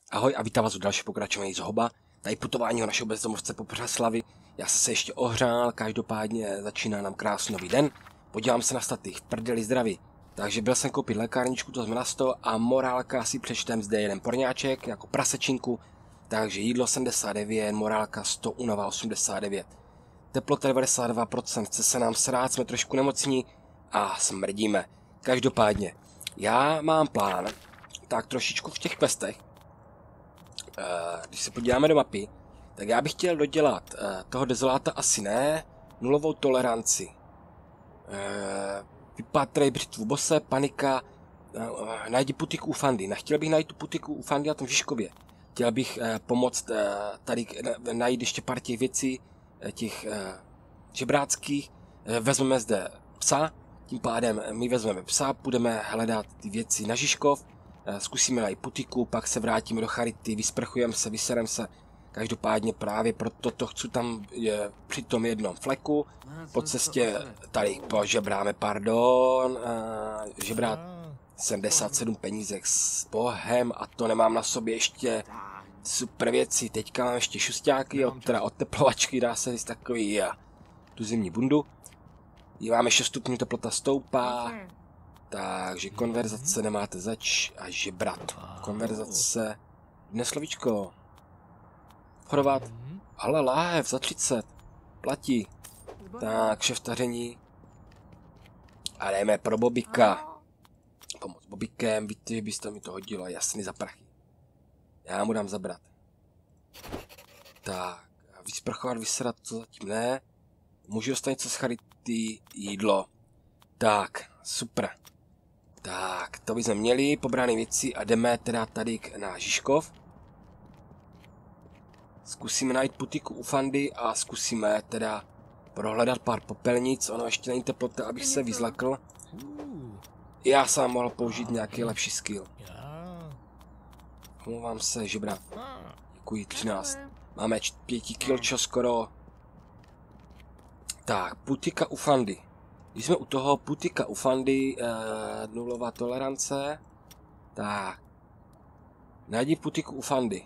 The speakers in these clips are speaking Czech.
Ahoj a vítám vás u dalšího pokračování z Hoba. Tady putování o našeho bezdomovce po Přeslavi. Já jsem se ještě ohřál, každopádně začíná nám krásný nový den. Podívám se na staty, v prdeli zdraví. Takže byl jsem koupit lékárničku, to jsme na 100 a morálka si přečtem zde jeden porňáček jako prasečinku. Takže jídlo 79, morálka 100, únava 89. Teplota 92%, chce se nám srát, jsme trošku nemocní a smrdíme. Každopádně, já mám plán, tak trošičku v těch questech. Když se podíváme do mapy, tak já bych chtěl dodělat toho dezoláta asi ne, nulovou toleranci. Vypátrej břitvu bose, panika, najdi putiku u Fandy. Nechtěl bych najít tu putiku u Fandy a tom Žižkově. Chtěl bych pomoct tady najít ještě pár těch věcí, těch žebráckých. Vezmeme zde psa, tím pádem my vezmeme psa, budeme hledat ty věci na Žižkov, zkusíme najít putiku, pak se vrátíme do Charity, vysprchujeme se, vyserem se. Každopádně právě proto to chci tam při tom jednom fleku. Po cestě tady požebráme, žebrát 77 penízek s bohem a to nemám na sobě ještě super věci. Teďka mám ještě šustáky, teda od teplovačky dá se říct takový tu zimní bundu. Máme 6 stupňů, teplota stoupá. Takže konverzace nemáte zač a žebrat. Konverzace, dnes slovíčko. Vchodovat, ale láhev za 30, platí. Tak, šeftaření. A jdeme pro Bobika. Pomoc Bobikem, víte, že byste mi to hodilo, jasný za prachy. Já mu dám zabrat. Tak, vysprchovat, vysedat, to zatím ne. Můžu dostat něco z Charity, jídlo. Tak, super. Tak, to bychom měli, pobrané věci a jdeme teda tady na Žižkov. Zkusíme najít putiku u Fandy a zkusíme teda prohledat pár popelnic, ono ještě není teplota, abych se vyzlekl. Já sám mohl použít nějaký lepší skill. Omlouvám se, žebrat. Děkuji, 13. Máme 5 kilčo skoro. Tak, putika u Fandy. Když jsme u toho, putika u Fandy, nulová tolerance. Tak. Najdi putiku u Fandy.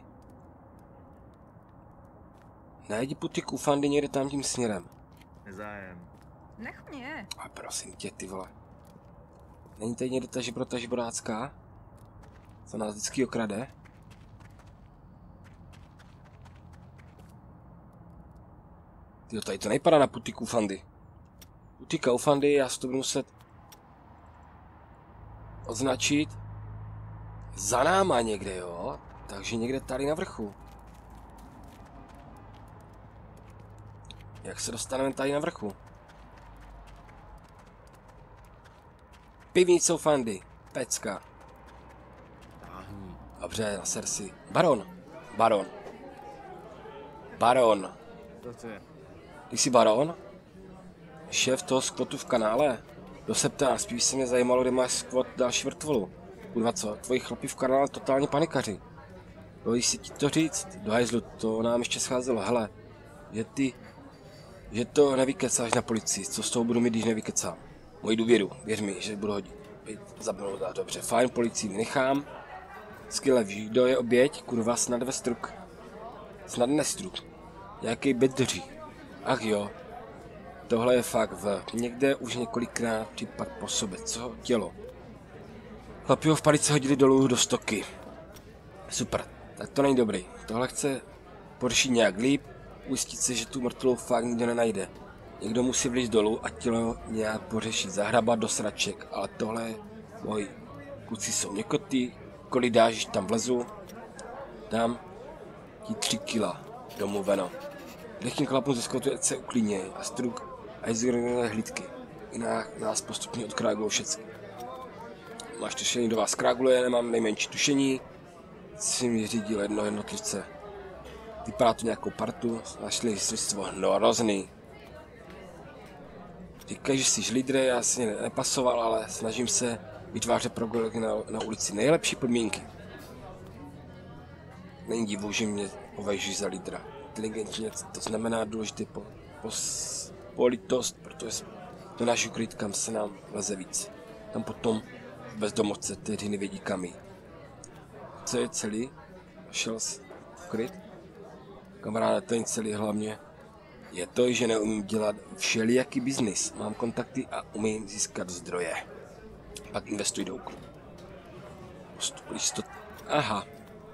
Najdi putiku u Fandy někde tam tím směrem. Nezájem. Nech mě. A prosím tě, ty vole. Není tady někde ta žebrácká? Co nás vždycky okrade? Tyjo, tady to nejpadá na putiku u Fandy. Putika u Fandy, já si to budu muset označit za náma někde, jo? Takže někde tady na vrchu. Jak se dostaneme tady na vrchu? Pivnice u Fandy, pecka. Dobře, na sersi. Baron. Ty jsi baron? Šéf toho skvotu v kanále? Kdo se ptá, spíš se mě zajímalo, kde máš skvot další vrtvolu. Kurva co, tvoji chlapi v kanále totálně panikaři. Bojí si ti to říct? Do hajzlu, to nám ještě scházelo, hele. Že to nevykecáš na policii, co s toho budu mít, když nevykecám. Moji důvěru, věř mi, že budu hodit. Zabnout, dobře, fajn, policii nechám. Skvěle, víš, kdo je oběť? Kurva, snad nestruk. Jaký bedři. Ach jo. Tohle je fakt někde už několikrát případ po sobě. Co tělo? Chlapi ho v palice hodili dolů do stoky. Super, tak to není dobrý. Tohle chce pořešit nějak líp, ujistit se, že tu mrtvou fakt nikdo nenajde. Někdo musí vlít dolů a tělo nějak pořešit, zahrabat do sraček, ale tohle moji kluci jsou někotý, kolik dáš, že tam vlezu, dám ti 3 kila, domluveno. Lehkým chlapům ze skvotu se uklidněj a struk a izolujeme hlídky. Jinak nás postupně odkrágulou všecky. Máš tušení, do vás kráguluje, nemám nejmenší tušení. Si mi řídil jednotlivce. Vypadá to nějakou partu, našli svědectvo hrozný. Říkají, že jsi lídr, já si nepasoval, ale snažím se vytvářet pro kolegy na ulici nejlepší podmínky. Není divu, že mě považují za lídra. Inteligentně to znamená důležitý politost, protože do našich kryt, kam se nám leze víc. Tam potom bezdomovce, kteří nevědí kam jít. Co je celý? šel kryt. Kamaráde, ten celý hlavně je to, že neumím dělat všelijaký biznis. Mám kontakty a umím získat zdroje. Pak investuj do úkolu. Aha.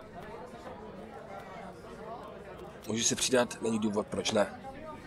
Můžu se přidat, není důvod, proč ne.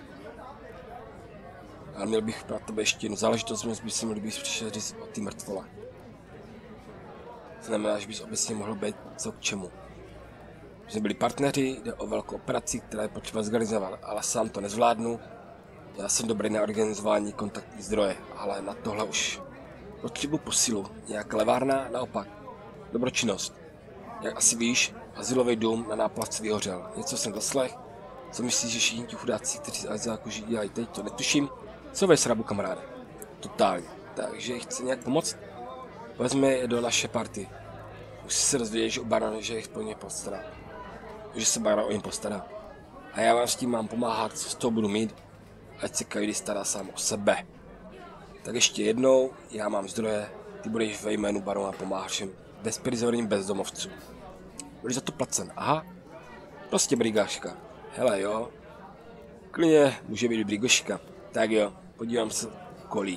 Ale měl bych pro tebe ještě jednu záležitost, by si měl být přišel říct o ty mrtvole. Znamená, že bys obecně mohl být co k čemu. Že jsme byli partneři, jde o velkou operaci, která je potřeba zorganizovat, ale sám to nezvládnu. Já jsem dobrý na organizování kontaktní zdroje, ale na tohle už potřebuji posilu. Nějaká levárna, naopak. Dobročinnost. Jak asi víš, azylový dům na náplavce vyhořel. Něco jsem zaslech. Co myslíš, že všichni ti chudáci, kteří azyláku dělají teď, to netuším. Co ve srabu, kamaráde? Totálně. Takže chci nějak pomoct? Vezme je do naše party. Musí se dozvědět, že u Barona, že jich po ně postará. Že se Baron o ně postará. A já vám s tím mám pomáhat, co z toho budu mít, ať se každý stará sám o sebe. Tak ještě jednou, já mám zdroje, ty budeš ve jménu Barona pomáhat všem bezprizorním bezdomovcům. Budeš za to placen, aha. Prostě brigáška. Hele jo. Klidně může být brigáška. Tak jo, podívám se kolí.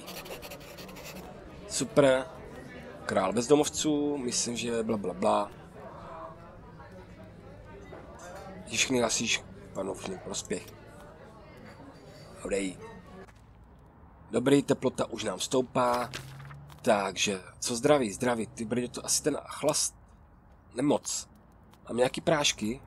Super. Král bezdomovců, myslím, že blablabla. Všichni hlasíš panovný prospěch. Odejít. Dobrý, teplota už nám stoupá. Takže, co zdraví, zdraví, ty bude to asi ten chlast. Nemoc. Mám nějaký prášky?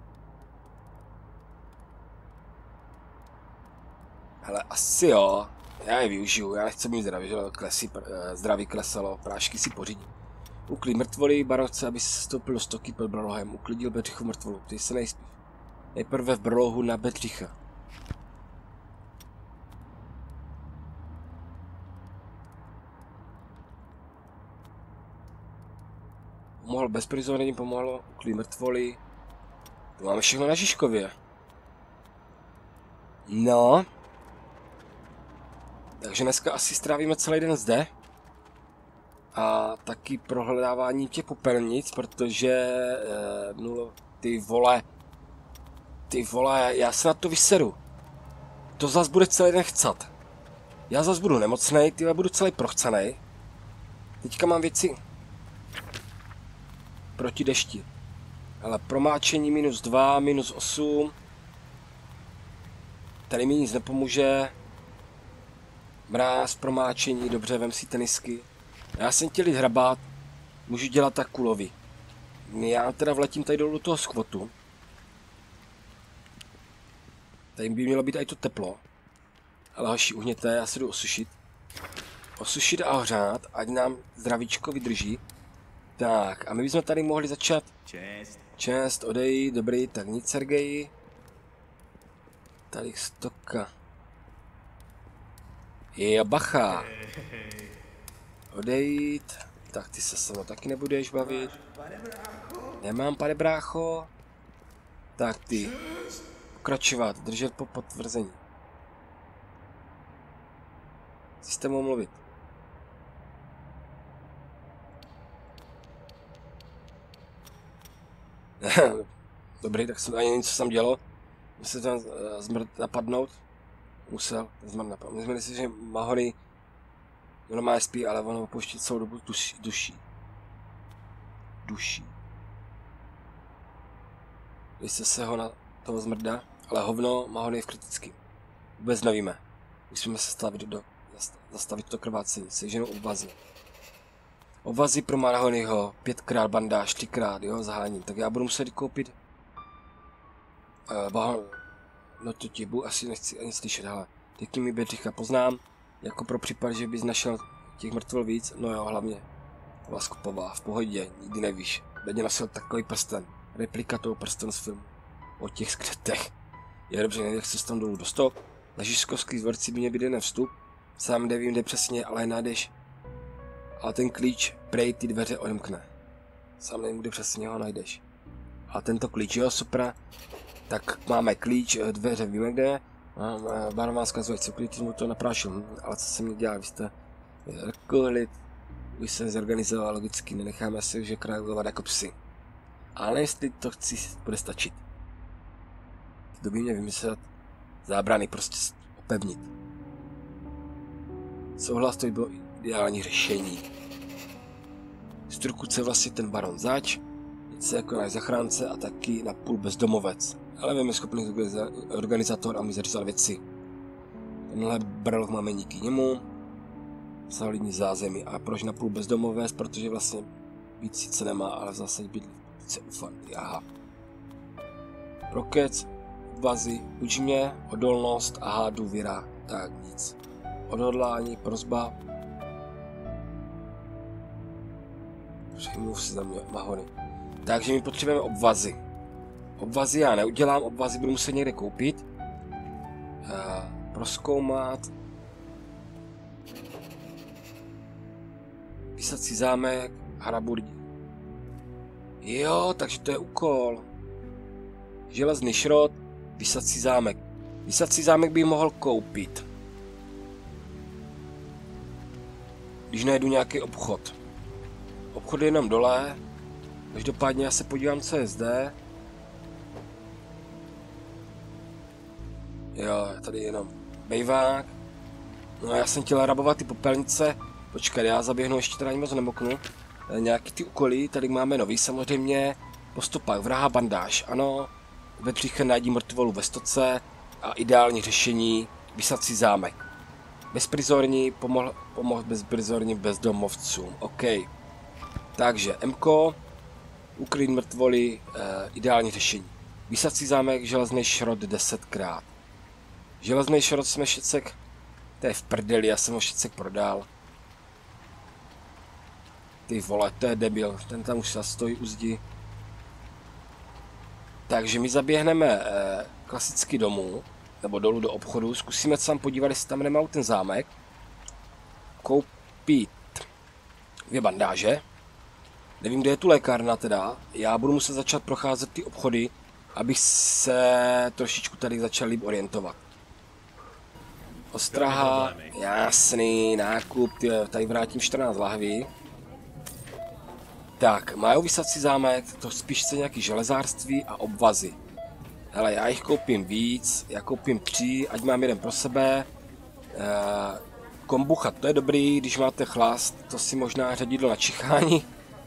Hele, asi jo. Já je využiju, já nechci mít zdraví, že zdraví klesalo, prášky si pořídím. Uklid mrtvoly, baronce, aby se stoupil do stoky pod brolohem, uklidil Bedřichu mrtvolu, ty se nejspí. Nejprve v brolohu na Bedřicha. Pomohl bezprizorním, pomohlo uklid mrtvoly. To máme všechno na Žižkově. No. Takže dneska asi strávíme celý den zde. A taky prohledávání těch popelnic, protože ty vole, já se na to vyseru. To zas bude celý den chcat. Já zas budu nemocnej, ty budu celý prochcanej. Teďka mám věci proti dešti. Ale promáčení -2, -8. Tady mi nic nepomůže. Mráz, promáčení, dobře, vem si tenisky. Já jsem chtěl jít hrabat, můžu dělat tak kulovi. Já teda vletím tady dolů do toho skvotu. Tady by mělo být i to teplo. Ale hoši, uhněte, já se jdu osušit. Osušit a ohřát, ať nám zdravíčko vydrží. Tak, a my bychom tady mohli začat. Čest, odejít, dobrý, tak nic, Sergeji. Tady stoka. Jo, bacha. Odejít. Tak ty se mnou taky nebudeš bavit. Nemám, pane brácho. Tak ty. Pokračovat, držet po potvrzení. Systému mluvit. Dobrý, tak jsem ani něco jsem dělal. Musel tam zmrt napadnout. Musel zmrt napadnout. Myslím si, že Mahony normálně spí, ale ono opouští celou dobu duší. Když se ho na toho zmrdá, ale hovno Mahony je v kritický. Vůbec nevíme. Musíme se zastavit to krvácení, seženou obvazy. Obvazy pro Mahonyho, 5x bandáž, 4x, jo, zaháním. Tak já budu muset koupit no to ti asi nechci ani slyšet, hele. Teď mi Bedřicha poznám, jako pro případ, že bys našel těch mrtvol víc, no jo, hlavně Vaskupová, v pohodě, nikdy nevíš. Bedně nosil takový prsten, replika toho prstenu z filmu, o těch skřetech. Je dobře, nejde se tam dolů do stok, na Žižkovský dvorci by mě být jeden vstup, sám nevím, kde přesně, ale najdeš. Ale ten klíč prej ty dveře odemkne. Sám nevím, kde přesně ho najdeš. A tento klíč, jo, super. Tak máme klíč, dveře víme kde. Baron vám zkazuje, co klíč mu to naprášil. Ale co se mi dělá, vy jste klid. Už jsem zorganizoval logicky, nenecháme se už královat jako psy. Ale jestli to bude stačit. To by mě vymyslet zábrany prostě opevnit. Souhlas, to by bylo ideální řešení. Strukce vlastně ten baron zač, něco jako náš zachránce a taky napůl bezdomovec. Ale vím, je schopný organizátor a mi zařizat věci. Tenhle brloch máme díky němu. Solidní zázemí. A proč napůl bezdomovec? Protože vlastně být sice nemá, ale v zásadě být více ufanty. Aha. Prokec, vazy, uč mě, odolnost, aha, důvěra, tak nic. Odhodlání, prosba. Přemluv si za mě, mahony. Takže my potřebujeme obvazy. Obvazy já neudělám, obvazy budu muset někde koupit. Prozkoumat. Vysací zámek, hraburdi. Jo, takže to je úkol. Železný šrot, vysací zámek. Vysací zámek bych mohl koupit. Když najdu nějaký obchod. Obchod je jenom dole. Každopádně já se podívám, co je zde. Jo, tady jenom bejvák. No a já jsem chtěl rabovat ty popelnice. Počkej, já zaběhnu, ještě teda ani moc nemoknu. Nějaký ty úkoly, tady máme nový samozřejmě. Po stopách vraha bandáž, ano. Ve příchy najdí mrtvolu ve stoce. A ideální řešení, vysací zámek. Bezprizorní, pomohl bezprizorním bezdomovcům, OK. Takže MK, uklid mrtvoly, ideální řešení. Vysací zámek, železný šrot 10krát. Železný šrot jsme šecek, to je v prdeli, já jsem ho šecek prodal. Ty vole, to je debil, ten tam už stojí u zdi. Takže my zaběhneme klasicky domů, nebo dolů do obchodu, zkusíme se tam podívat, jestli tam nemá ten zámek. Koupit 2 bandáže. Nevím, kde je tu lékárna teda, já budu muset začít procházet ty obchody, abych se trošičku tady začal líp orientovat. Ostraha, jasný, nákup, tady vrátím 14 lahví. Tak, mají vysací zámek, to spíš chce nějaký železářství a obvazy. Hele, já jich koupím víc, já koupím 3, ať mám jeden pro sebe. Kombucha, to je dobrý, když máte chlast, to si možná řadidlo na čichání.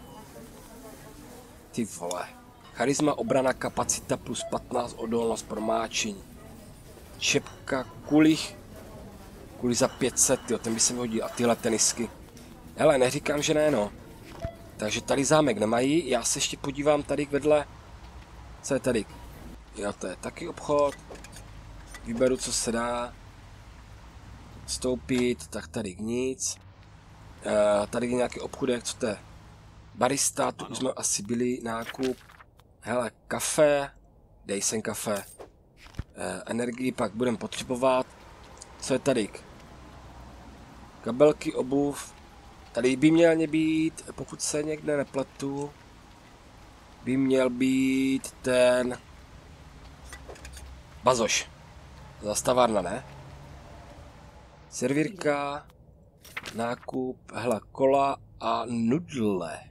Ty vole. Charisma, obrana, kapacita plus 15, odolnost, promáčení. Čepka, kulich. Kulich za 500, jo, ten by se mi hodil. A tyhle tenisky. Hele, neříkám, že ne, no. Takže tady zámek nemají, já se ještě podívám tady vedle. Co je tady? Jo, to je taky obchod. Vyberu, co se dá. Stoupit, tak tady nic. Tady je nějaký obchudek, co to je? Barista, tu už jsme asi byli, nákup. Hele, kafe. Dej sem kafe. Energii pak budeme potřebovat. Co je tady? Kabelky, obuv. Tady by měl být, pokud se někde nepletu, by měl být ten bazoš. Zastavárna, ne? Servírka, nákup, hele, kola a nudle.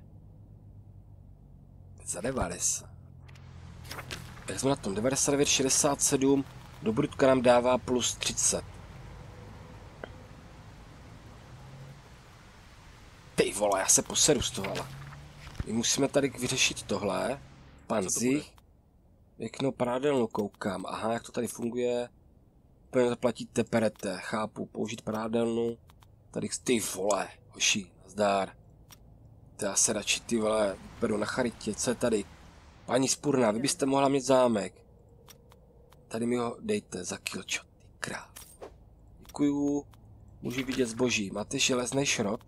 Za 90. Jak jsme na tom? 99, 67, do brutka nám dává plus 30. Ty vole, já se poseru z tohle. My musíme tady vyřešit tohle. Panzich. Pěknou prádelnu koukám. Aha, jak to tady funguje. Úplně zaplatíte perete. Chápu, použít prádelnu. Tady ty vole, hoši, zdár. To já se radši ty vole beru na charitě. Co je tady? Paní Spurná, vy byste mohla mít zámek. Tady mi ho dejte za kilčo, ty král. Děkuju. Můžu vidět zboží. Máte železný šrot?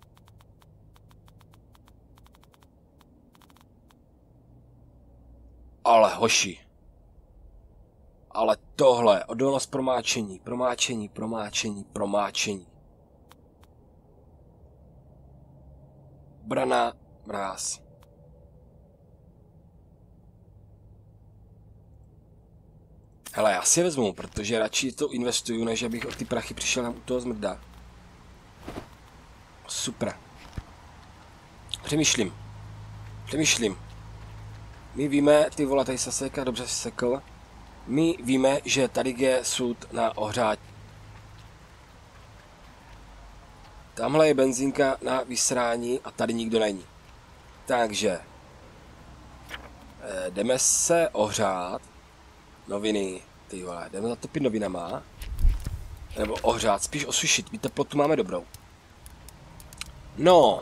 Ale hoši. Ale tohle, odolnost promáčení, promáčení, promáčení, promáčení. Brana, mráz. Hele, já si vezmu, protože radši to investuju, než abych o ty prachy přišel tam u toho zmrda. Super. Přemýšlím. My víme, ty vole, tady se seká, dobře se sekl. My víme, že tady je sud na ohřátí. Tamhle je benzínka na vysrání a tady nikdo není. Takže jdeme se ohřát. Noviny, ty vole, jdeme zatopit novinama. Nebo ohřát, spíš osušit, my teplotu máme dobrou. No.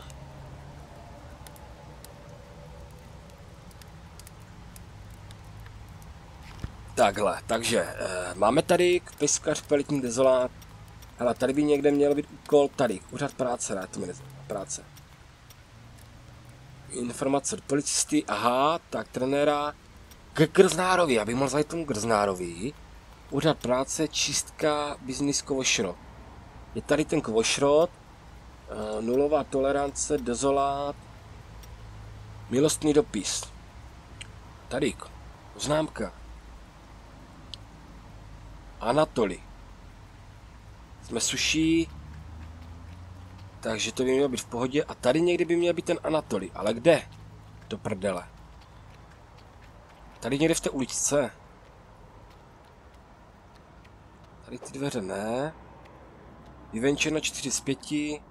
Takhle, takže máme tady peskař kvalitní dezolát. Hele, tady by někde měl být úkol, tady, úřad práce, ne, to mi práce. Informace od policisty, aha, tak trenéra. K Grznárovi, aby mohl zajít tomu Grznárovi. Úřad práce, čistka, biznis kovošrot. Je tady ten kovošrot, nulová tolerance, dezolát, milostný dopis. Tady, známka. Anatoli. Jsme suší, takže to by mělo být v pohodě. A tady někdy by měl být ten Anatoli, ale kde? Do prdele. Tady někde v té uličce. Tady ty dveře ne. Vyvenčeno 4 z 5.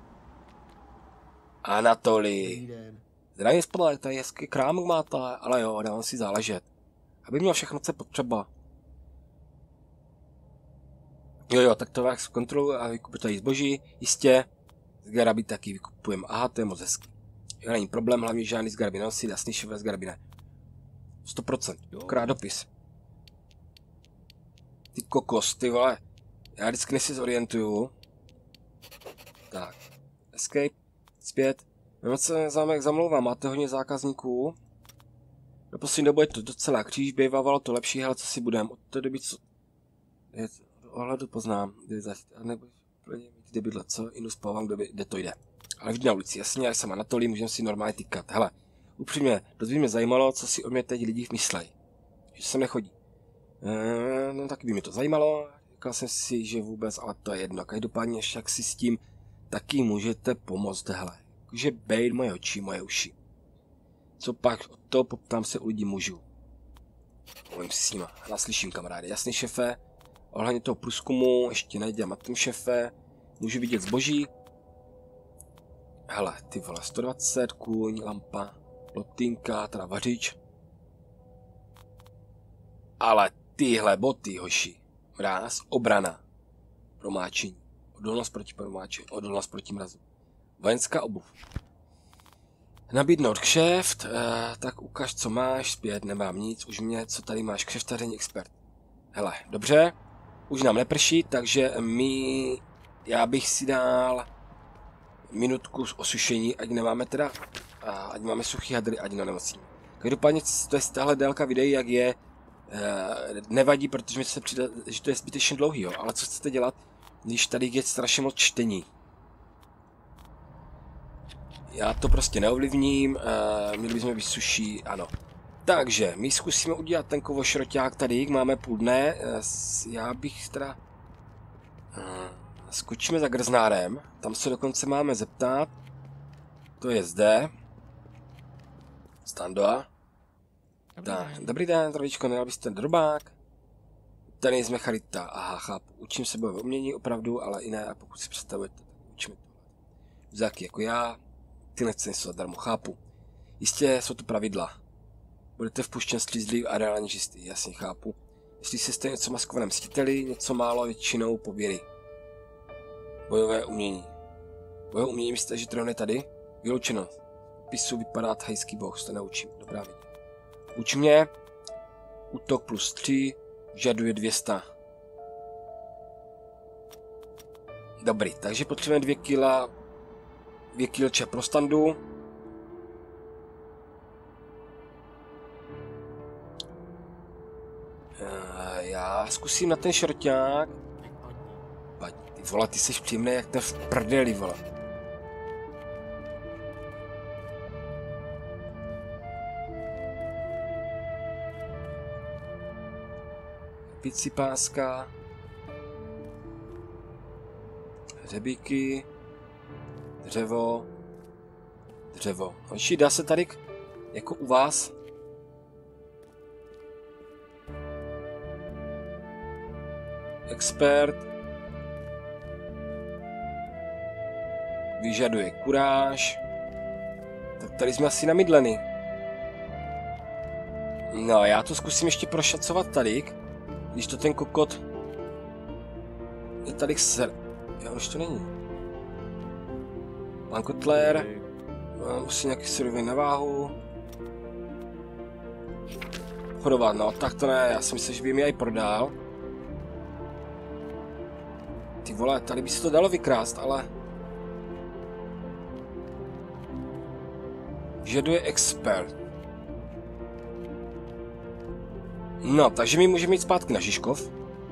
Anatoli. Zdravím spolek, tady hezký krámek máte, ale jo, dávám si záležet. Aby měl všechno, co je potřeba. Jo, tak to vás kontroluji a vykupit tady zboží, jistě. Z Garaby taky vykupujeme. Aha, to je moc hezky. Jo, není problém, hlavně žádný z Garaby nenosí, jasný šéf z Garaby ne. 100%, krát dopis. Ty kokos, ty vole. Já vždycky než si zorientuju. Tak, escape, zpět. Jenom se zamlouvám, máte hodně zákazníků. Do poslední dobu je to docela kříž, bývávalo to lepší, hele, co si budem. Od té doby, co... Ohledu poznám, nebo kde bydlet, co? Jdu spávám, kde to jde. Ale vždy na ulici, jasně, jak jsem Anatolí, můžeme si normálně tykat. Hele, upřímně, dost by mě zajímalo, co si o mě teď lidi myslej. Že sem nechodí. No taky by mě to zajímalo, říkal jsem si, že vůbec, ale to je jedno. Každopádně, jak si s tím taky můžete pomoct, hele. Takže bejt moje oči, moje uši. Co pak, o to poptám se u lidí můžu. Mluvím si s nima, naslyším kamarády, jasný šefe. Ohledně toho průzkumu, ještě nedělám na tom šefe, můžu vidět zboží. Hele, ty vole, 120, kůň, lampa, lotynka, teda vařič. Ale tyhle boty, hoši, mráz, obrana, promáčení, odolnost proti promáčení, odolnost proti mrazu. Vojenská obuv. Nabídnout kšeft, tak ukaž, co máš, zpět, nemám nic, už mě, co tady máš, kšeftaření expert. Hele, dobře. Už nám neprší, takže já bych si dal minutku osušení, ať nemáme teda, ať máme suchý hadry, ať nenemocíme. Každopádně to je tahle délka videí, jak je, nevadí, protože mi se přijde, že to je zbytečně dlouhý, jo, ale co chcete dělat, když tady je strašně moc čtení. Já to prostě neovlivním, měli bychom být suší, ano. Takže, my zkusíme udělat ten kovošroťák tady, máme půl dne, já bych teda... Skočíme za Grznárem, tam se dokonce máme zeptat. To je zde. Standoa. Dobrý den, zdravíčko, nejel byste drobák? Tady jsme charita, aha, chápu. Učím se bojové umění, opravdu, ale i ne, a pokud si představujete, tak učíme tohle. Vzáky jako já, ty nechce něco zadarmo, chápu. Jistě jsou to pravidla. Budete vpuštěn slízlivý a reálně čistý, jasně chápu. Jestli jste něco maskovaném mstiteli, něco málo, většinou pověry. Bojové umění. Bojové umění myslíte, že trénuje tady? Vyloučeno. Pisu vypadá thajský boh, to neučím, dobrá věc. Uč mě. Útok plus 3, žaduje 200. Dobrý, takže potřebujeme 2 kilče pro standu. Já zkusím na ten šroťák. Ty vole, ty jsi příjemný jak ten v prdeli, vole. Pici páska. Hřebíky. Dřevo. Hoši, dá se tady jako u vás Expert. Vyžaduje kuráž. Tak tady jsme asi namydleni. No, já to zkusím ještě prošacovat tady, když to ten kokot je tady ser. Já už to není. Pan Kotler. Musí nějaký surový na váhu. Chodovat, no, tak to ne, já si myslím, že by mi aj prodal. Ty vole, tady by se to dalo vykrást, ale... Vyžaduje expert. No, takže my můžeme jít zpátky na Žižkov.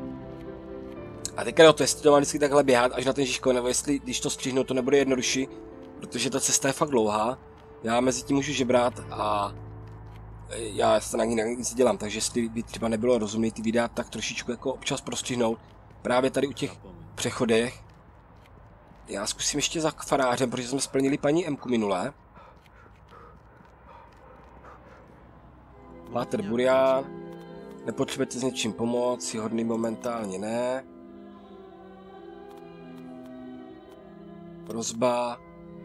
A teďka do to, jestli to mám vždycky takhle běhat až na ten Žižkov, nebo jestli, když to střihnu, to nebude jednodušší, protože ta cesta je fakt dlouhá. Já mezi tím můžu žebrat a já se na nic dělám, takže jestli by třeba nebylo rozumné ty videa tak trošičku jako občas prostřihnout, právě tady u těch přechodech. Já zkusím ještě za farářem, protože jsme splnili paní Mku minulé. Páter Burián. Nepotřebujete s něčím pomoct, je hodný momentálně ne. Prosba.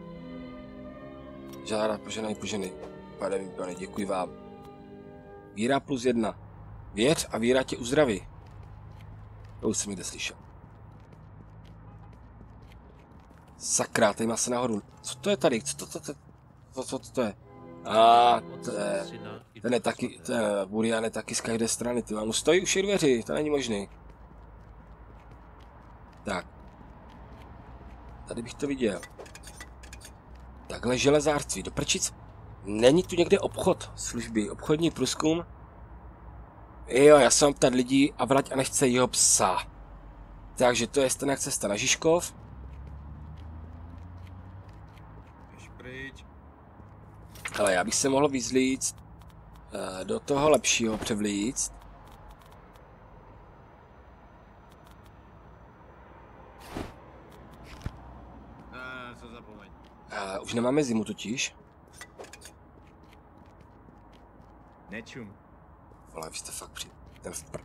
Žádat poženej. Pane, děkuji vám. Víra +1. Věř a víra tě uzdraví. To už jsem někde slyšel. Sakra, tady má se nahoru. Co to je tady? Co to je? Ten je taky, ten Burián je taky z každé strany, ty vám stojí už i dveři, to není možný. Tak. Tady bych to viděl. Takhle železářství, do prčic. Není tu někde obchod, služby, obchodní průzkum? Jo, já jsem ptat lidí a vrať a nechce jeho psa. Takže to je stejná cesta na Žižkov. Ale já bych se mohl vyzlíct do toho lepšího převlíct. Už nemáme zimu totiž. Nečum. Vole, vy jste fakt ten vpr...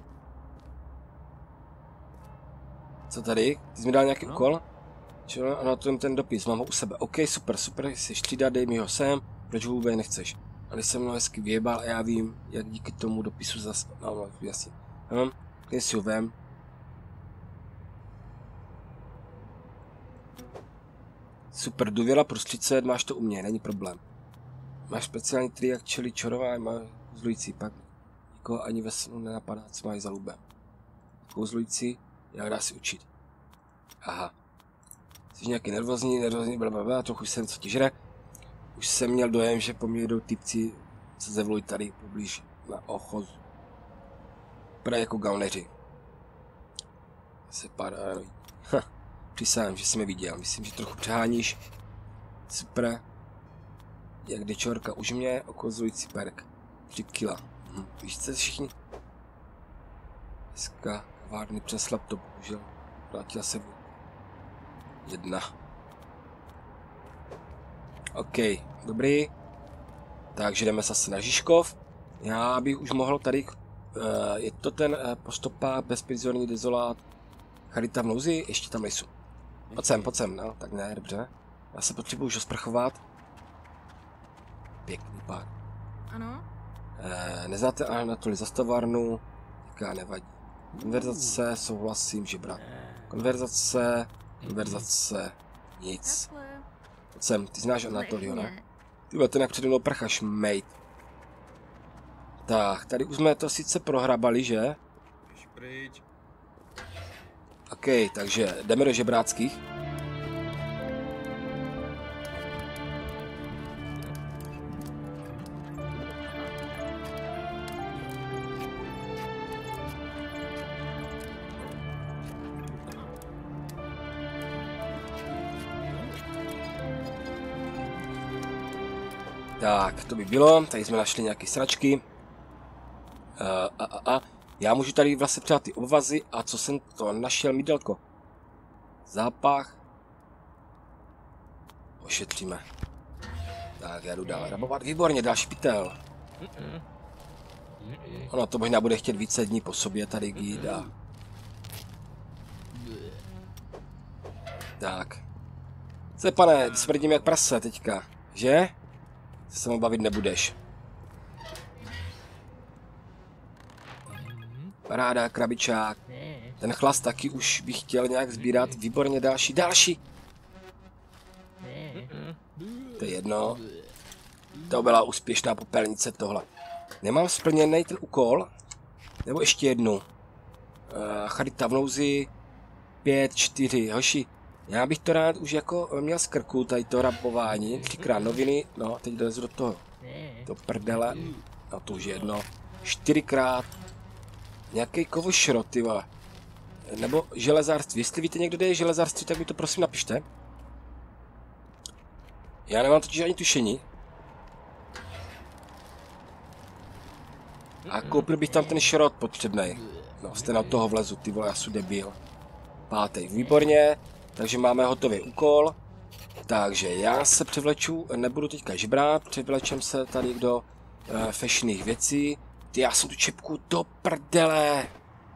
Co tady? Ty jsi mi dal nějaký úkol? Čo? Ano, to je ten dopis, mám ho u sebe. OK, super, jsi střídat, dej mi ho sem. Proč ho vůbec nechceš? Ale jsem mnou hezky vyjebal a já vím, jak díky tomu dopisu zase... No, jasně. Když si ho vem. Super, důvěra plus 30, máš to u mě, není problém. Máš speciální tri, jak čeli čorová, má kouzlující, pak nikoho ani ve snu nenapadá, co mají za lubem. Kouzlující, jak dá si učit. Aha. Jsi nějaký nervózní, blablabla, trochu jsem co ti žere. Už jsem měl dojem, že po mně jdou typci, co zevlují tady poblíž na ochozu. Právě jako gauneři. Se pár Přísahám, že jsi mě viděl. Myslím, že trochu přeháníš. Super. Jak dečorka už mě, okozující perk. 3 kila. Víš co všichni? Dneska kavárny přes laptop, bohužel. Vrátila se 1. OK, dobrý. Takže jdeme zase na Žižkov. Já bych už mohl tady... je to ten postupák, bezprizorní dezolát. Charita v nouzi? Ještě tam nejsou. Pojď sem, no, tak ne, dobře. Já se potřebuji už osprchovat. Pěkný pár. Ano? Neznáte Anatolii Zastavárnu? Říká, nevadí. Konverzace, souhlasím, že brat. Konverzace, nic. Pojď sem, ty znáš Anatolio, ne? Ty ten jak přede mnou prchaš, mate. Tak, tady už jsme to sice prohrabali, že? OK, takže jdeme do žebráckých. Tak, to by bylo, tady jsme našli nějaké sračky. Já můžu tady vlastně přát ty obvazy a co jsem to našel, mídelko. Zápach. Ošetříme. Tak, já jdu dál rabovat. Výborně, další pytel. Ono to možná bude chtět více dní po sobě tady gít a... Tak. Co je, pane, smrdím jak prase teďka, že? Se mnou bavit nebudeš. Paráda, krabičák. Ten chlast taky už bych chtěl nějak sbírat. Výborně, další. To je jedno. To byla úspěšná popelnice tohle. Nemám splněný ten úkol? Nebo ještě jednu? Charita v nouzi. 5, 4. Hoši, já bych to rád už jako měl z krku, tady to rabování. 3krát noviny, no, teď dolezu do toho. Do prdele. No to už je jedno. 4krát. Nějaký kovošrot, ty vole. Nebo železárství. Jestli víte někdo, kde je železárství, tak mi to prosím napište. Já nemám totiž ani tušení. A koupil bych tam ten šrot potřebnej. No, jste na toho vlezu, ty vole, já jsem debil. 5. Výborně. Takže máme hotový úkol. Takže já se převleču, nebudu teďka žebrat, převlečem se tady do fashioných věcí. Ty, já jsem tu čepku do prdele.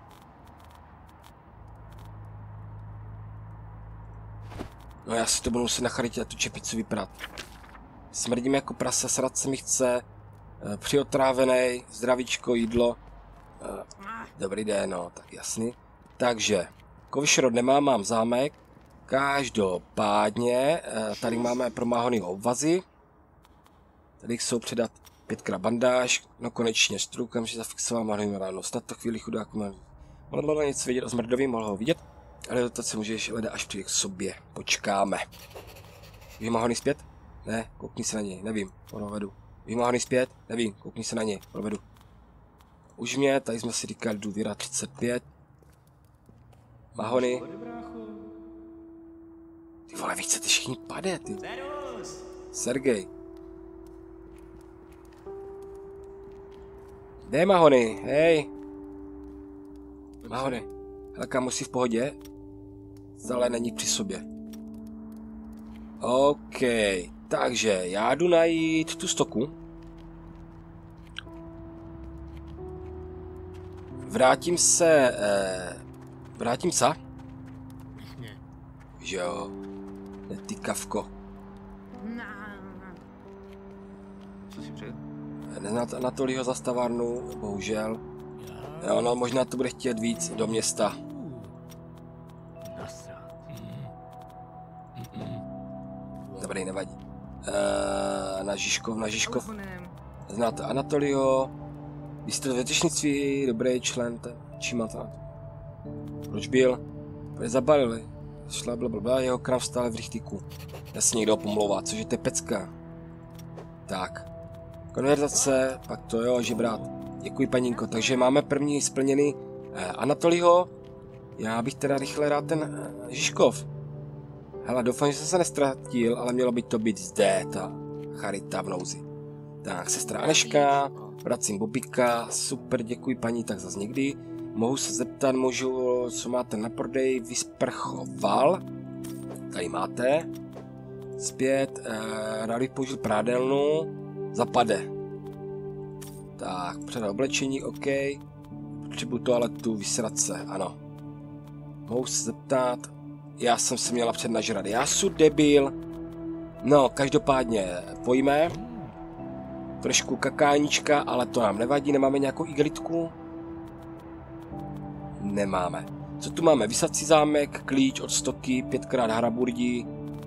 No já si to budu muset na charitě tu čepicu vyprat. Smrdím jako prase, srat se mi chce. Přiotrávenej, zdravíčko, jídlo. Dobrý den, no, tak jasný. Takže, kovišrod nemám, mám zámek. Každopádně, tady máme pro máhony obvazy. Tady jsou předat 5krát bandáž, no konečně strukem, že zafixoval máhony ráno. Snad to chvíli chudák mohlo něco vědět o Zmrdovi, mohl ho vidět. Ale dotace můžeš hledat až přijde k sobě. Počkáme. Vymáhony zpět? Ne, koukni se na něj, nevím, provedu. Vymáhony zpět? Nevím, koukni se na něj, provedu. Už mě, tady jsme si říkali důvěra 35. Mahony. Ty vole, vy chcete všichni pade, ty. Sergej. Kde je Mahony? Hej. Mahony. Hele, kámo, jsi v pohodě? Stále není při sobě. OK. Takže já jdu najít tu stoku. Vrátím se. Že jo. Ty kavko. Co si přeje? Neznáte Anatolího zastavárnu, bohužel. Jo, no, možná to bude chtít víc do města. Dobrý, nevadí. Na Žižkov. Znáte Anatolího. Vy jste ve větešnictví, dobrý člen, čím má to? Proč byl? Protože zabalili. Šla blablabla, jeho kram stále v rychtíku. Jasně někdo pomlouvá, což je to pecka. Tak. Konverzace, pak to jo, žebrát. Děkuji, paninko. Takže máme první splněný Anatolího. Já bych teda rychle rád ten Žižkov. Hele, doufám, že jsem se nestratil, ale mělo by to být zde, ta charita v nouzi. Tak, sestra Aneška, vracím Bobika, super, děkuji paní, tak zase někdy. Mohu se zeptat, co máte na prodej, vysprchoval. Tady máte. Zpět, rád bych použil prádelnu, zapade. Tak, předat oblečení, OK. Potřebuji toaletu, vysrat se, ano. Mohu se zeptat, já jsem se měla přednažrat, já jsem debil. No, každopádně pojďme. Trošku kakáníčka, ale to nám nevadí, nemáme nějakou igelitku? Nemáme. Co tu máme? Vysací zámek, klíč od stoky, 5krát haraburdí.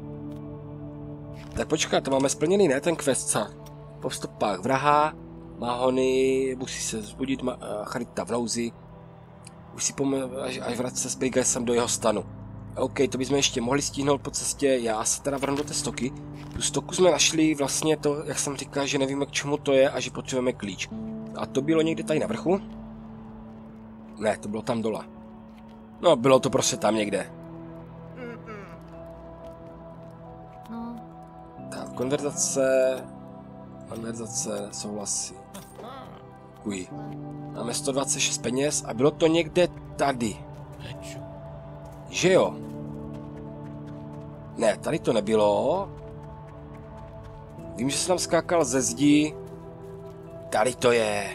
Tak počkat, to máme splněný, ne? Ten quest. Po stopách vraha, mahony, musí se vzbudit, charita v nouzi. Už si až vrát se s Brigesem do jeho stanu. OK, to bychom ještě mohli stihnout po cestě, já se teda vrhnu do té stoky. Tu stoku jsme našli vlastně to, jak jsem říkal, že nevíme k čemu to je a že potřebujeme klíč. A to bylo někde tady na vrchu? Ne, to bylo tam dole. No, bylo to prostě tam někde. Tak, konverzace, souhlasí. Děkuji. Máme 126 peněz a bylo to někde tady. Že jo? Ne, tady to nebylo. Vím, že jsem tam skákal ze zdi. Tady to je.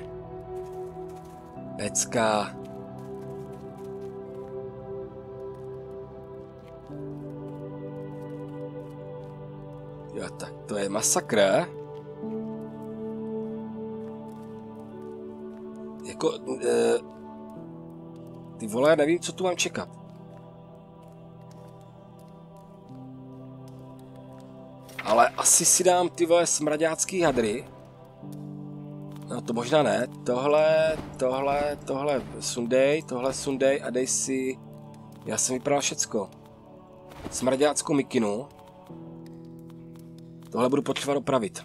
To je masakr. Jako, ty vole, nevím, co tu mám čekat. Ale asi si dám ty vole smraďácký hadry. No to možná ne. Tohle sundej a dej si... Já jsem vypral všecko. Smraďáckou mikinu. Tohle budu potřebovat opravit.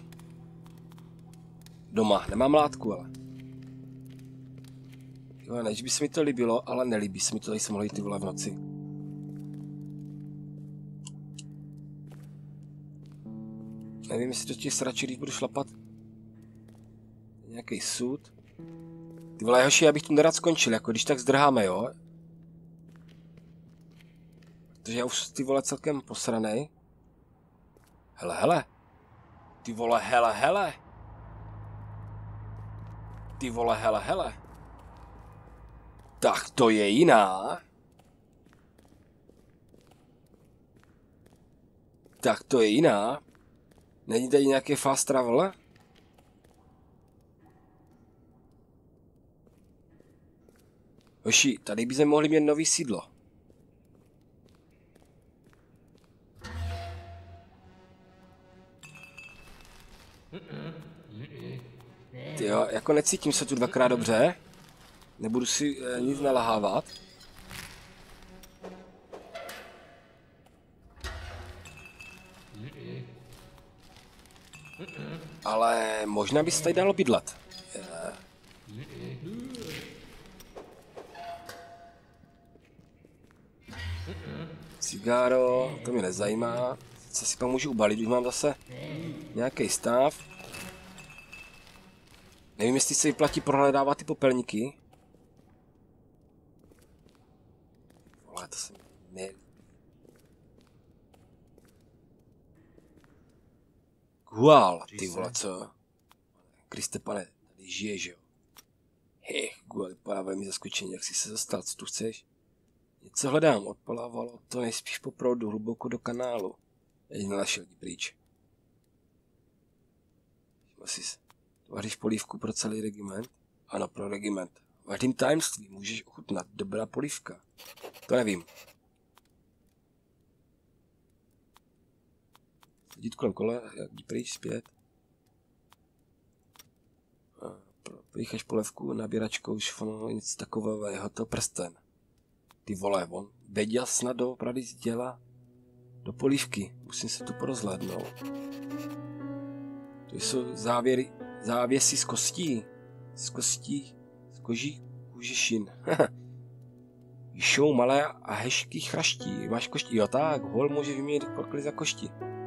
Doma. Nemám látku, ale. Jo, než by se mi to líbilo, ale nelíbí se mi to, tady jsem mohl jít ty vole v noci. Nevím, jestli to těch sračí, když budu šlapat. Nějaký sud. Ty vole, hoši, já bych tu nerad skončil, jako když tak zdrháme, jo? Protože já už jsem ty vole celkem posranej. Hele. Ty vole, hele. Ty vole, hele. Tak to je jiná. Není tady nějaký fast travel? Hoši, tady bychom mohli mít nový sídlo. Tyjo, jako necítím se tu dvakrát dobře. Nebudu si nic nalahávat. Ale možná by se tady dalo bydlet. Cigáro, to mě nezajímá. Co si pak můžu ubalit, už mám zase nějaký stav. Nevím, jestli se vyplatí prohledávat ty popelníky. Vole, to se ne... Guál, ty vole, co? Kriste pane, tady žije, že jo? Guál, vypadá velmi zaskočení, jak jsi se zastal, co tu chceš? Něco hledám, odpalávalo to nejspíš po proudu, hluboko do kanálu. Já nenašel jdi pryč. Asi vaříš polívku pro celý regiment? Ano, pro regiment. Vařím tajemství, můžeš ochutnat, dobrá polívka. To nevím. Sedít kolem kole, jdi pryč, zpět. Vycháš polevku nabíračkou šifonu, nic takového, jeho to prsten. Ty vole, on věděl snad doopravdy z děla do polívky. Musím se tu porozhlédnout. To jsou závěsy z kostí. Z koží kůžešin. Jsou malé a hezký chraští. Máš košti? Jo tak, hol může vyměnit poklady za košti.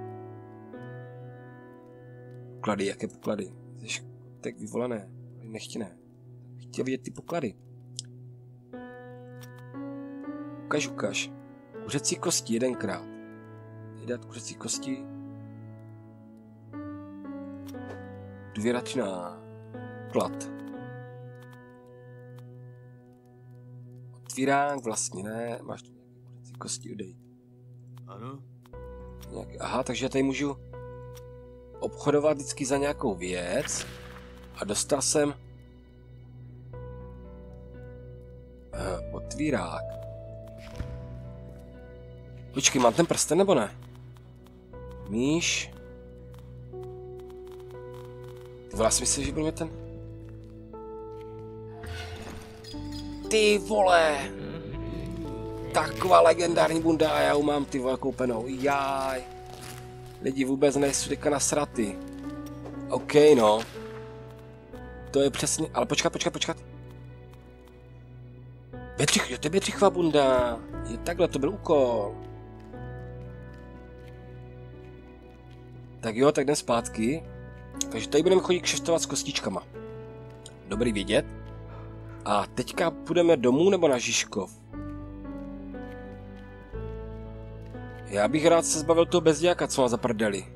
Poklady, jaké poklady? Jsi tak vyvolané. Nechtěné. Chtěl vidět ty poklady. Ukaž. Kuřecí kosti jedenkrát. Dát kuřecí kosti. Důvěračná. Klad. Otvírák vlastně ne. Máš tu nějaké kuřecí kosti, udej. Ano. Aha, takže já tady můžu obchodovat vždycky za nějakou věc. A dostal jsem otvírák. Počkej, mám ten prsten nebo ne? Míš. Ty vole, já si myslím, že byl mě ten... Ty vole! Taková legendární bunda a já ji mám ty vole koupenou. Jaj. Lidi vůbec nejsou teďka nasraty. OK, no. To je přesně... Ale počkat. Jo, to je Bedřichova bunda. Je takhle, to byl úkol. Tak jo, tak jdem zpátky. Takže tady budeme chodit kšeftovat s kostičkama. Dobrý vědět. A teďka půjdeme domů nebo na Žižkov? Já bych rád se zbavil toho bezdějáka, co má za prdeli.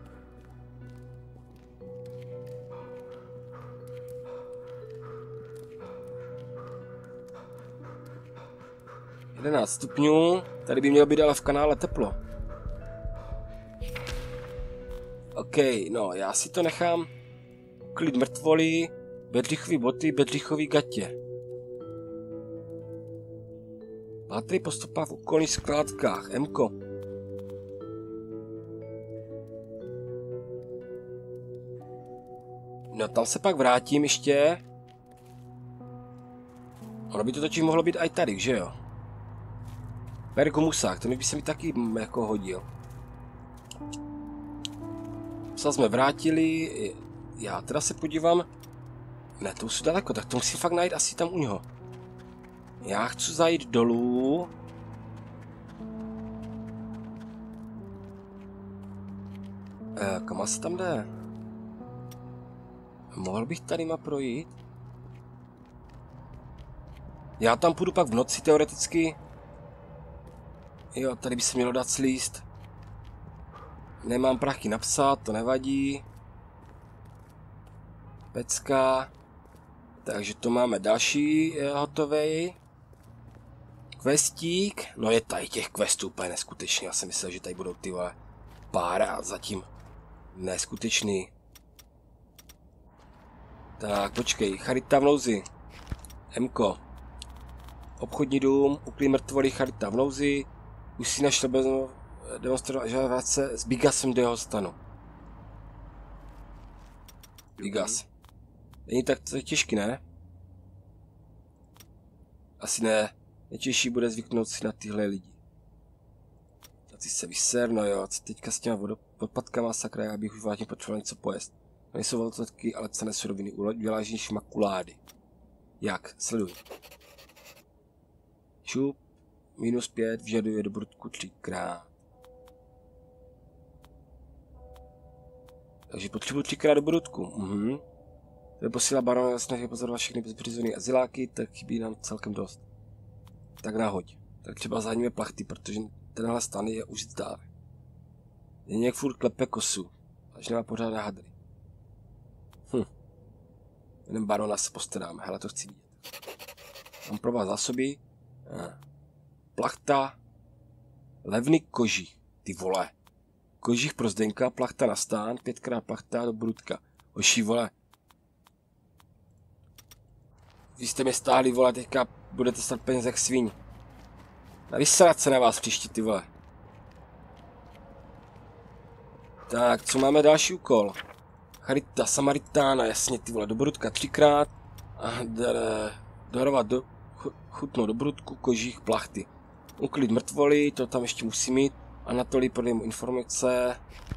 - 11 stupňů. Tady by mělo být ale v kanále teplo. OK, OK, no, já si to nechám. Klid mrtvoly, bedřichový boty, bedřichový gatě. Pátrej po stopách v okolních skládkách, Mko. No, tam se pak vrátím ještě. Ono by to totiž mohlo být i tady, že jo? Pergomusák, ten by se mi taky jako hodil. Psa jsme vrátili, já teda se podívám. Ne, to už je daleko, tak to musím fakt najít asi tam u něho. Já chci zajít dolů. Kam se tam jde? Mohl bych tady projít? Já tam půjdu pak v noci teoreticky. Jo, tady by se mělo dát slíst. Nemám prachy napsat, to nevadí. Pecka. Takže to máme další hotovej. Questík. No je tady těch questů úplně neskutečný. Já jsem myslel, že tady budou ty vole pár a zatím neskutečný. Tak, počkej. Charita v nouzi. Mko. Obchodní dům, uklid mrtvoly, charita v nouzi. Už si našel demonstrovat, že se s Bigasem do jeho stanu. Bigas. Není tak to těžký, ne? Asi ne. Nejtěžší bude zvyknout si na tyhle lidi. A ty se vyser, no jo, co teďka s těma odpadkama sakra, já bych už vážně potřeboval něco pojést. Nejsou veltotky, ale cenné suroviny, uděláš šmakulády. Jak? Sleduj. Šup, -5, vyžaduje do brutku 3krát. Takže potřebuji 3krát do brutku. To je posílá barona, snaží pozorovat všechny bezbřizované azyláky, tak chybí nám celkem dost. Tak nahoď. Tak třeba zaháníme plachty, protože tenhle stan je už zdár. Je nějak furt klepe kosu, až nemá pořád hadry. Jeden barona se postaráme, hele, to chci vidět. Mám pro vás zásoby. Plachta. Levný kožich, ty vole. Kožich pro Zdenka, plachta na stán, 5krát plachta do brutka. Oší, vole. Vy jste mě stáhli, vole, teďka budete stát peněz jak svíň. A vysrat se na vás příští, ty vole. Tak, co máme další úkol? Charita, Samaritána, jasně, ty vole, do brutka 3krát. A darovat chutnou do brutku, kožich, plachty. Uklid mrtvoly, to tam ještě musí mít. Anatolij, podej mu informace.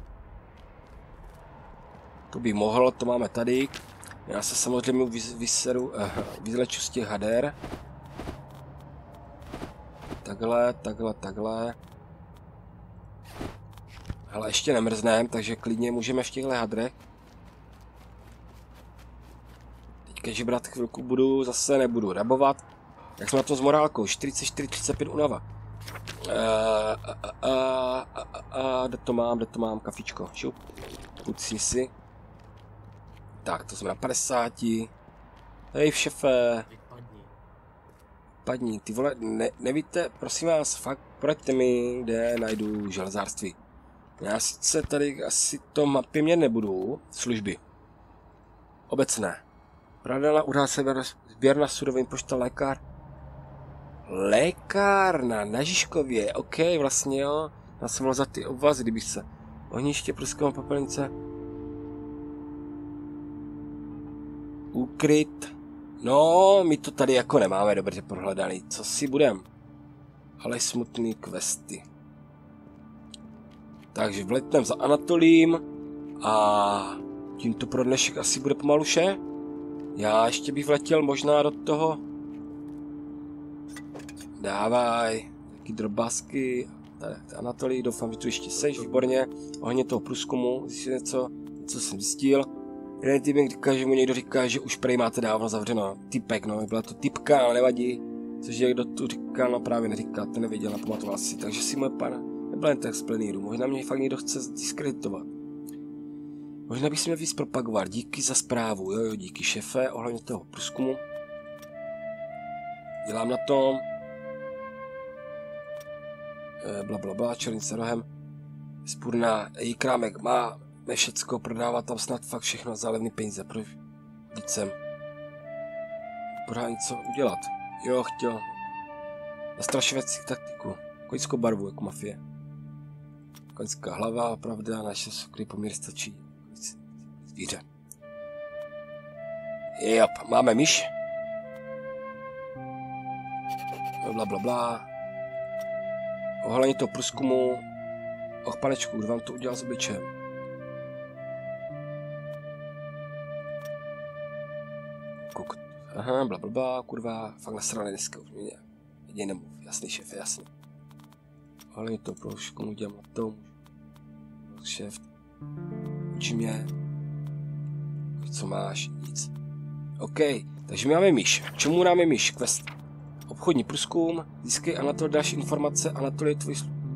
To by mohl, to máme tady. Já se samozřejmě vyzleču z těch hader. Takhle. Hele, ještě nemrznem, takže klidně můžeme v těchto hadrech. Teďka žebrat chvilku budu, zase nebudu rabovat. Jak jsme na to s morálkou? 44-35 unava. Kde to mám, kafičko. Šup. Pucni si. Tak, to jsme na 50. Hej, šefe. Padni, ty vole, nevíte, prosím vás, fakt poraďte mi, kde najdu železárství. Já sice tady asi to mapy mě nebudu, služby. Obecné. Pravidelná úřad sběrna surovin, pošta, lékárna na Žižkově, OK, vlastně jo. Já jsem mohl za ty obvazy, kdybych se. Ohniště, průzkum, popelnice. Úkryt. No, my to tady jako nemáme dobře prohledaný. Co si budem? Ale smutný questy. Takže vletnem za Anatolím. A tímto pro dnešek asi bude pomalu vše. Já ještě bych vletěl možná do toho. Dávaj. Taky drobásky. Tady Anatolí, doufám, že tu ještě seš, výborně. Ohně toho průzkumu, zjistit něco, co jsem zjistil. Jeden týpek říká, že mu někdo říká, že už prej máte dávno zavřeno. Typek, no, byla to typka, ale nevadí. Což je, kdo tu říkal, no právě neříká, ten nevěděl, nepamatoval si. Takže si moje pana nebyl jen tak z pleníru. Možná mě fakt někdo chce diskreditovat. Možná bych si měl víc propagovat. Díky za zprávu, jo, díky šefe, ohledně toho průzkumu. Dělám na tom. Blablabla, černice rohem. Spůrná, její krámek má ne všecko, prodává tam snad fakt všechno za levný peníze, proč vždyť jsem. Pořád něco udělat. Jo, chtěl. Zastrašovací taktiku. Koňskou barvu, jako mafie. Koňská hlava, pravda, naše sukry poměr stačí. Zvíře. Jop, máme myš. Blablabla. Ohledně toho průzkumu. Och, panečku, kdo vám to udělal s obličem? Kuk. Aha, blablabla, kurva, fakt nasrané dneska už mě. Jedině nemluv, jasný šéf, jasný. Ohledně toho průzkumu dělám na tom. Šéf. Učí mě. Co máš? Nic. OK, takže my máme myš. Čemu máme myš? Quest. Obchodní průzkum. Získej Anatol další informace. Anatol je tvůj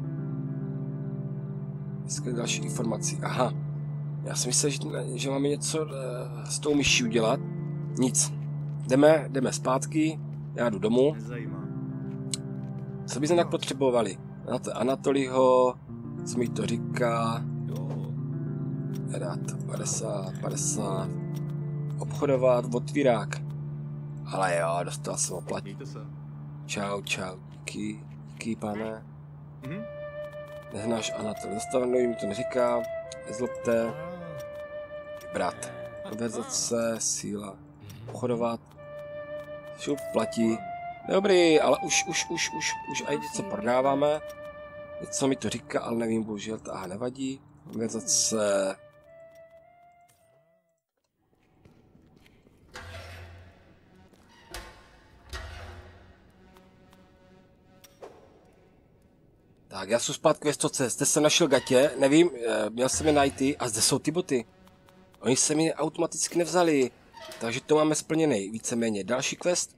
Získej další informaci. Aha. Já si myslel, že máme něco s tou myší udělat. Nic. Jdeme zpátky. Já jdu domů. Co bychom tak potřebovali? Anatoliho, co mi to říká? Rád 50. Obchodovat, otvírák. Ale jo, dostal jsem oplat. Čau, díky, pane. Neznáš Anatol, zastavený mi to neříká, nezlobte. Brat, konverzace, síla, obchodovat, šup, platí. Dobrý, ale už aj něco prodáváme. Něco mi to říká, ale nevím, bohužel, to nevadí. Konverzace. Tak, já jsem zpátky ve stoce, zde jsem našel gatě, nevím, měl jsem je najít a zde jsou ty boty. Oni se mi automaticky nevzali, takže to máme splněný, víceméně. Další quest.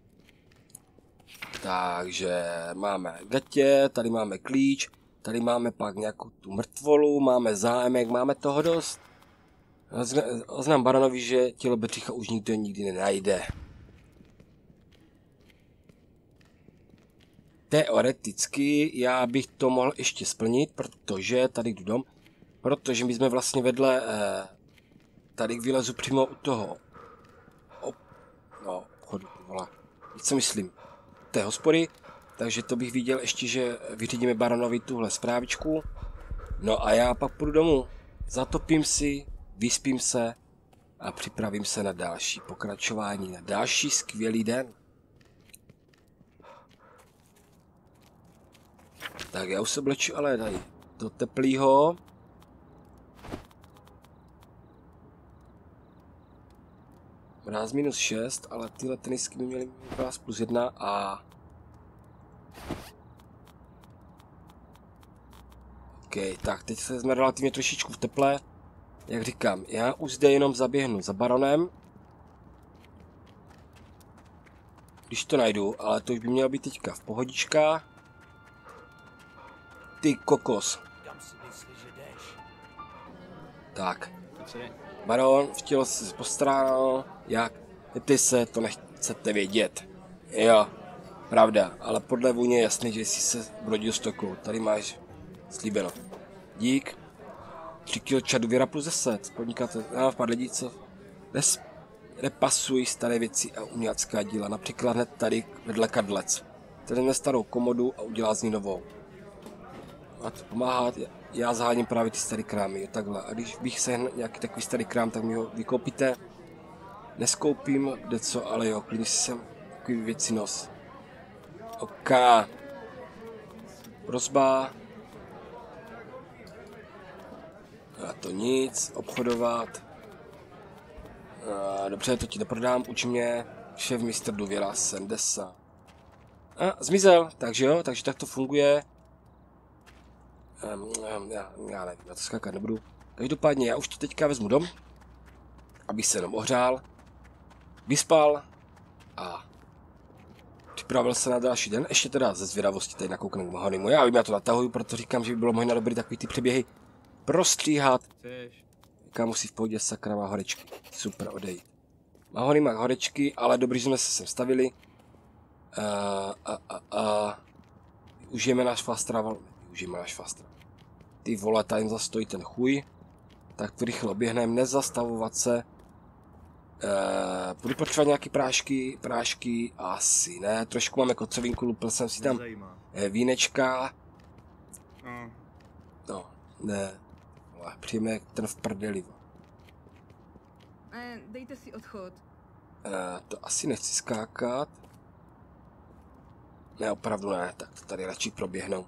Takže máme gatě, tady máme klíč, tady máme pak nějakou tu mrtvolu, máme zájemek, máme toho dost. Oznám baronovi, že tělo Bedřicha už nikdy nenajde. Teoreticky já bych to mohl ještě splnit, protože tady jdu dom, protože my jsme vlastně vedle, tady vylezu přímo u toho obchodu, co myslím, té hospody, takže to bych viděl ještě, že vyřídíme baronovi tuhle zprávičku, no a já pak půjdu domů, zatopím si, vyspím se a připravím se na další pokračování, na další skvělý den. Tak já už se obleču, ale tady do teplýho. Mráz -6, ale tyhle tenisky by měly mít mráz +1 a... OK, tak teď jsme relativně trošičku v teple. Jak říkám, já už zde jenom zaběhnu za baronem. Když to najdu, ale to už by mělo být teďka v pohodičkách. Ty kokos. Tak. Baron, vtělo se postaráno. Jak? Ty se, to nechcete vědět. Jo, pravda, ale podle vůně je jasný, že jsi se brodil stokou. Tady máš slíbeno. Dík. 3 kg čadu, věra +10. Podnikáte, pár lidí, co repasují staré věci a umělecká díla. Například hned tady vedle kadlec. Tady starou komodu a udělá z ní novou. A to pomáhá, já zaháním právě ty starý krámy, jo, takhle. A když bych sehnal nějaký takový starý krám, tak mi ho vykoupíte. Neskoupím, kde co, ale jo, klidně si sem takový věci nos. OK. Prosba. A to nic, obchodovat. Dobře, to ti neprodám, uč mě. Šéf mistr důvěra 70. A zmizel, takže jo, takže tak to funguje. Já nevím, na to skákat nebudu. Každopádně já už to teďka vezmu dom, abych se jenom ohřál, vyspal a připravil se na další den. Ještě teda ze zvědavosti tady nakouknu k Mahonimu. Já vím, já to natahuju, proto říkám, že by bylo možná dobrý takový ty přeběhy prostříhat. Jaká musí v pohodě, sakra, má horečky. Super, odejít. Mahony má horečky, ale dobrý, že jsme se sem stavili. Užijeme náš fast travel. Užijeme náš fast travel. Ty vole, tady jim zastojí ten chuj. Tak to rychle oběhneme, nezastavovat se. Budu potřebovat nějaký prášky, asi ne, trošku máme kocovinku, lupil jsem si tam vínečka. No, ne, příjemné ten v prdeli. Dejte si odchod. To asi nechci skákat. Ne, opravdu ne, tak to tady radši proběhnem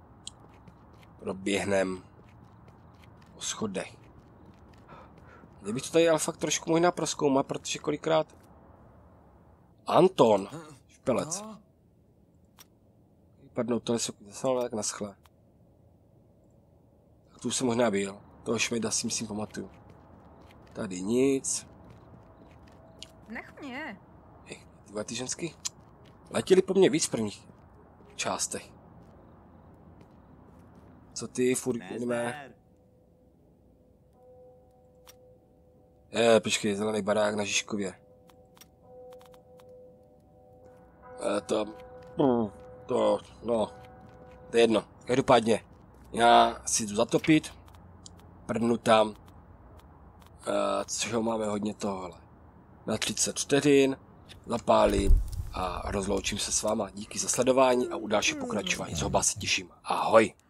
po schodech. Mě bych to tady ale fakt trošku možná prozkoumat, protože kolikrát... Anton, špelec. Pardon, tohle jsou tak naschle. Tak tu už jsem možná byl. Toho šmejda si myslím pamatuju. Tady nic. Nech mě. Ty ženský letěli po mně víc v prvních částech. Co ty, furt jdeme? Počkej, zelený barák na Žižkově. No, to je jedno. Každopádně, já si jdu zatopit, prdnu tam, což máme hodně tohle. Na 30 vteřin, zapálím a rozloučím se s váma. Díky za sledování a u dalšího pokračování. Zhoba se těším. Ahoj!